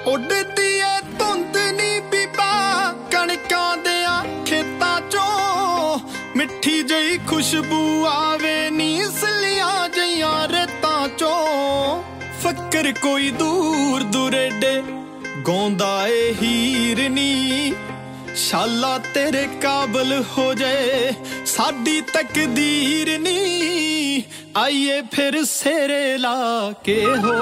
उड़दी है धुंद नी बीबा कणकां देयां खेतां चों मिठी जई खुशबू आवे नी सलियां जइयां रेतां चों फकर कोई दूर दुरेडे गौंदा ए हीर नी शाला तेरे काबल हो जाए साडी तकदीर नी आइए फिर सेरे ला के हो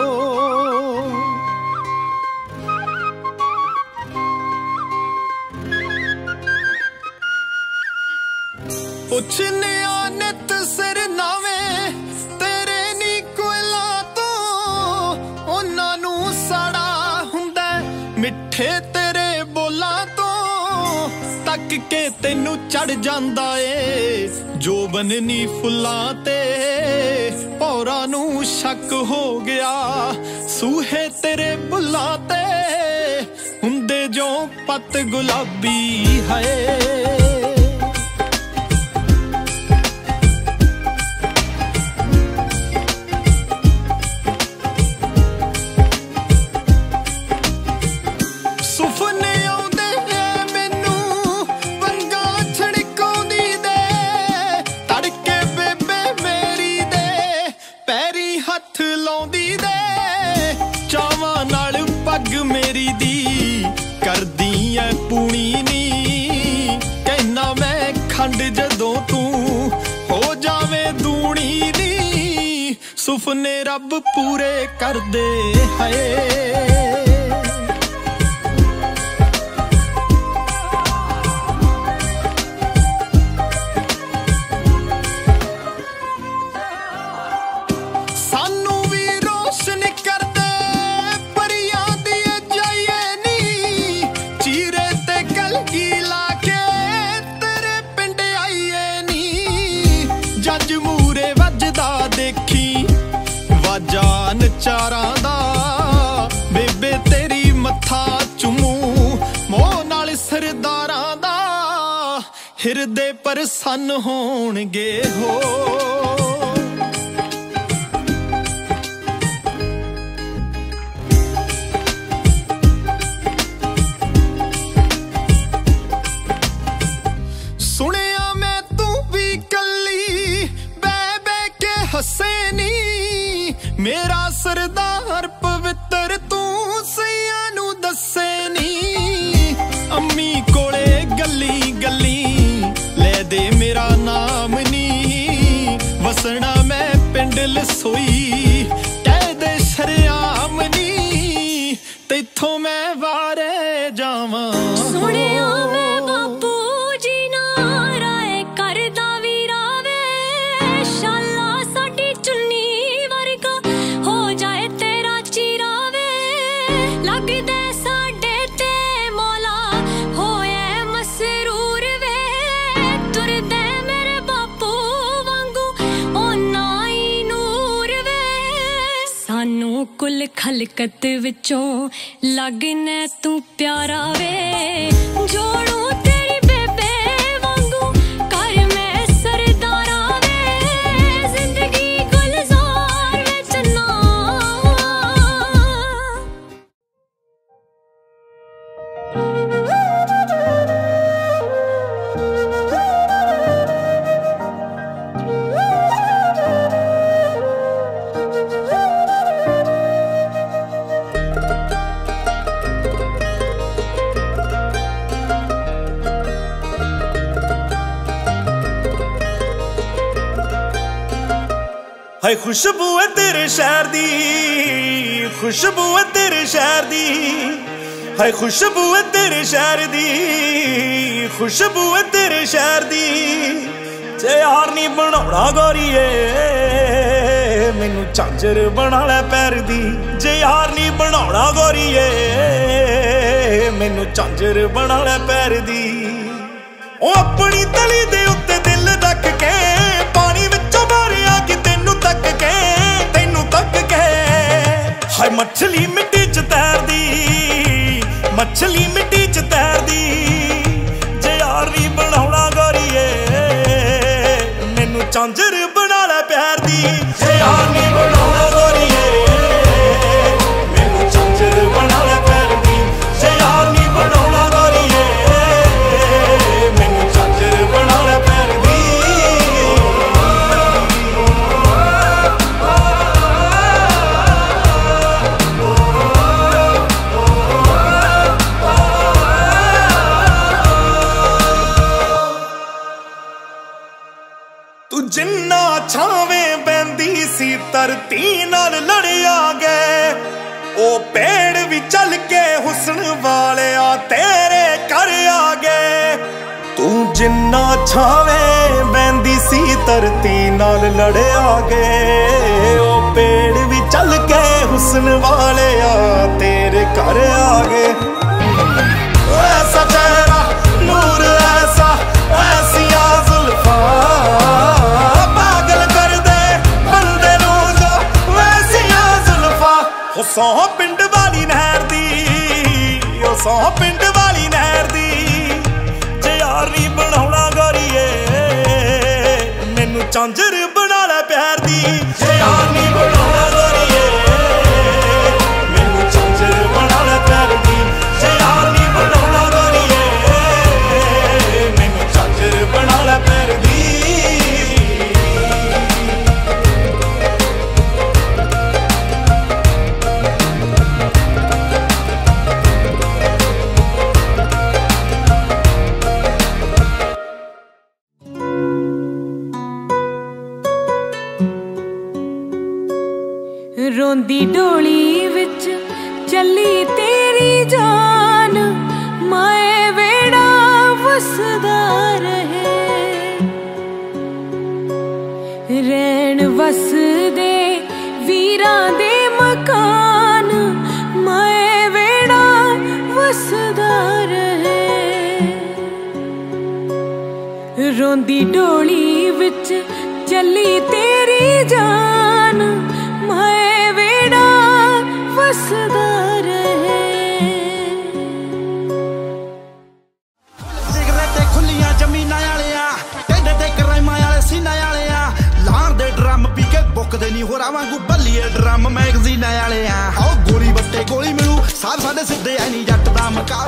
पुछने नित सिर नावे तेरे नी कोयला तो उन्हां नू सड़ा हुंदा मिठे तेरे बोला तो तक के तेनू चढ़ जांदा ए जोबन नी फुल्लां ते पौरां नू शक हो गया सूहे तेरे बुल्लां ते हुंदे जो पत गुलाबी है मेरी दी कर दी है पूनी नी कहना मैं खंड जदों तू हो जावे दूनी नी सुपने रब पूरे कर दे है जान चारा दा बेबे तेरी मत्था चुमू मोह नाल सरदारां दा हिरदे प्रसन्न होणगे हो सुनिया मैं तू भी कल्ली बह बह के हसे नी मेरा सरदार पवित्र तू सैयां नू दसे नी अम्मी कोले गली गली ले दे मेरा नाम नी वसना मैं पिंड लसोई कह दे शरियाम नी तैथों मैं वारे जावां सुनिया मैं बापू जी नाराए करदा वीरावे शाला साडी चुन्नी लगदे साडे ते मौला होए मसरूर वे तुरदे मेरे बापू वांगू ओना ही नूर वे सानू कुल खलकत विचों लगने तू प्यारा वे जोड़ू तेरी बेबे वांगू कर मैं सरदारा वे जिंदगी गुलजार विच ना हाय खुशबू है तेरे शहर दी खुशबू है तेरे शहर दी हाय खुशबू है तेरे शहर दी खुशबू है तेरे शहर दी जे यार नी बनाउणा गोरीए मैनू झांझर बना लै पैर दी जे यार नी बनाउणा गोरीए मैनू झांझर बना लै पैर दी ओ अपनी तली दे उत्ते दिल रख के पानी विचों बाहर आ के तेनू तक के हाय मछली मिट्टी च तैरदी मछली मिट्टी च तैरदी जे यार नी बनाउणा गोरीए मैनू झांझर बना लै प्यार दी जे यार नी बनाउणा गोरीए मैनू झांझर बना लै प्यार दी छावें बहंदी सी धरती नाल लड़िया गए ओ पेड़ भी चल के हुस्न वाले आ तेरे घर आ गए तू जिन्ना छावें बहंदी सी धरती नाल लड़िया गए ओ पेड़ भी चल के हुस्न वाले आ तेरे घर आ गए ऐसा चेहरा नूर ऐसा ऐसिया जुल्फा पागल कर दे बंदे नू जो वैसिया जुल्फा ओ सौ पिंड वाली नहर दी ओ सौ पिंड वाली नहर दी जे यार नी बनाउणा गोरीए मैनू झांझर बना ले प्यार दी जे यार नी बनाउणा गोरीए मैनू झांझर बना ले प्यार दी जे यार नी बनाउणा गोरीए मैनू झांझर बना ले प्यार दी रोंदी डोली विच चली तेरी जान माए वेड़ा वसदा रहे रैन वसदे वीरां दे मकान माए वेड़ा वसदा रहे रोंदी डोली विच चली तेरी जान माए वेड़ा वसदा रहे सिगरेटे खुलियां जमीनां वालियां टेढ़े ते कराइमां वाले सीना वालियां लाण दे ड्रम पी के बुकदे नहीं होरा वांगू बल्लीए ड्रम मैगजीनां वालियां आओ गोली बट्टे गोली मिलू साफ साडे सिद्धे ऐ नहीं जट दा मका